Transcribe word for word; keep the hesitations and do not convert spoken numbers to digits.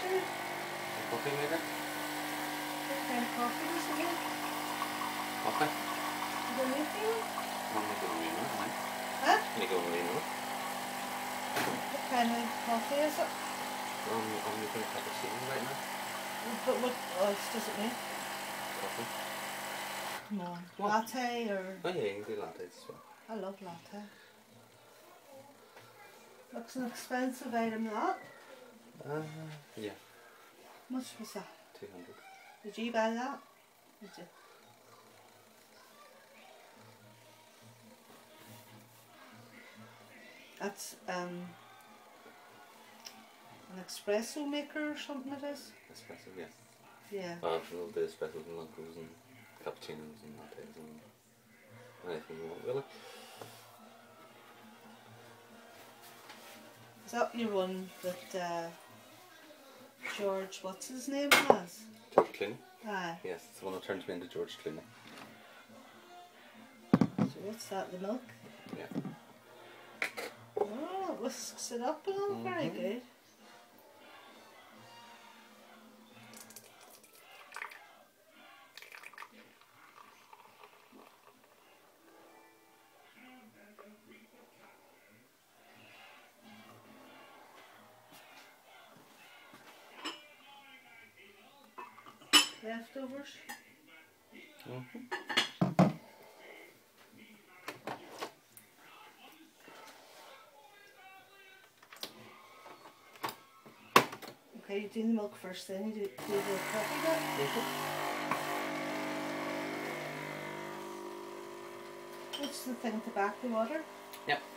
sure. A coffee maker? What kind of coffee does it make? Coffee? Is there anything? I'll make it a wee one, Huh? make it a wee one. What kind of coffee is it? Um, I'm making a cappuccino right now. But what else does it make? Coffee. Come on. What? Latte or... Oh yeah, you can do lattes as well. I love latte. Looks an expensive item, that. Uh, yeah. How much was that? two hundred. Did you buy that? Did you? That's um an espresso maker or something it is? Espresso, yeah. Yeah. Well, I've a little bit of espressos and mochas and cappuccinos and lattes and anything you want, really. Is that your one that uh, George, what's his name, has? George Clooney? Aye. Yes, it's the one that turns me into George Clooney. So what's that, the milk? Yeah. Oh, it whisks it up and all, mm-hmm. Very good. Leftovers? Mm-hmm. Okay, you do the milk first, then you do, do the coffee bit. Mm-hmm. What's the thing to back the water? Yep.